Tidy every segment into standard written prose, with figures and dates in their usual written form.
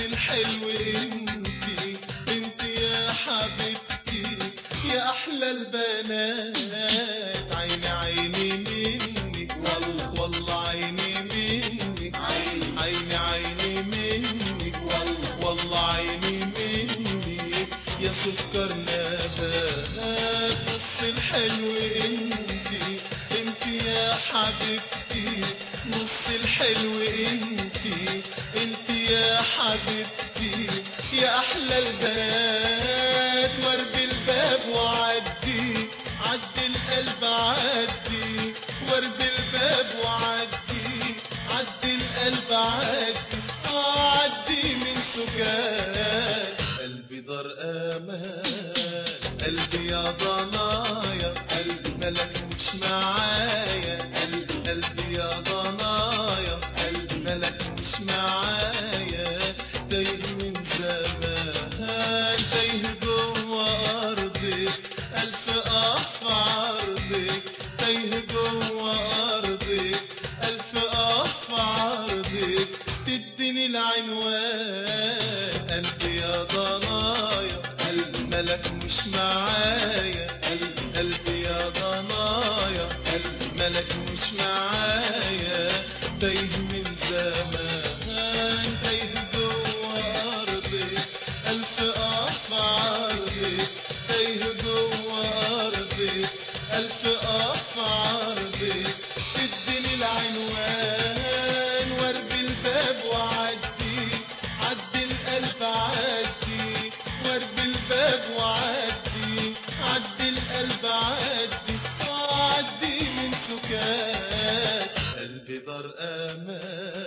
الحلو انتي يا حبيبتي يا احلى البنات. عيني عيني منك والله عيني منك، عيني عيني منك والله عيني منك يا سكر نبات. بص الحلو انتي يا حبيبتي، نص الحلو انتي يا حبيبتي يا احلى البنات. ورب الباب وعدي عدي القلب عدي، ورب الباب وعدي عدي القلب عدي، عدي من سكات قلبي دار امان. قلبي يا ضنايا قلبي ملك مش معايا، قلبي يا ضنايا قلبي ملك مش معايا. تايه من زمان تايه جوا ارضك، الف قف عرضك تايه جوا ارضك، الف قف عرضك تديني العنوان. قلبي يا ضنايا قلبي ملك مش معايا، قلبي يا ضنايا قلبي ملك مش معايا. تايه من زمان تايه جوا ارضك، الف قف عرضك تايه جوا ارضك، الف قف عرضك تديني العنوان. ورب الباب وعدي عدي القلب عدي، ورب الباب وعدي عدي القلب عدي، عدي من سكات قلبي دار امان.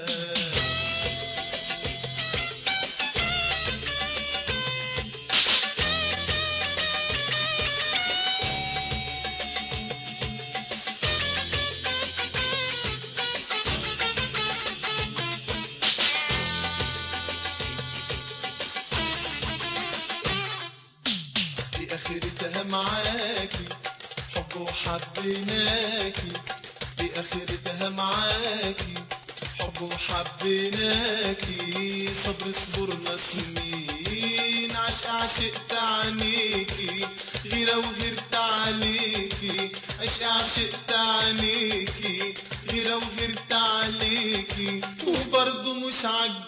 دي اخرتها معاكي حب وحبيناكي، دي اخرتها معاكي حب وحبيناكي. صبر صبرنا سنين عشق عشقت عنيكي، غيرة وغيرت عليكي عشق عشقت عنيكي، غيرة وغيرت عليكي وبرضه مش عاجباكي.